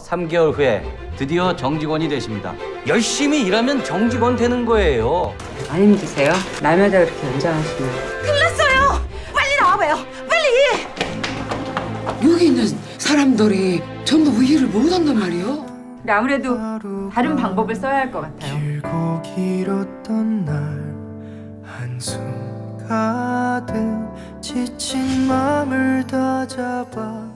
3개월 후에 드디어 정직원이 되십니다. 열심히 일하면 정직원 되는 거예요. 안 힘드세요? 날마다 그렇게 연장하시면. 큰일 났어요! 빨리 나와봐요! 빨리! 여기 있는 사람들이 전부 일을 못한단 말이요. 근데 아무래도 다른 방법을 써야 할 것 같아요. 길고 길었던 날 한숨 가득 지친 맘을 다잡아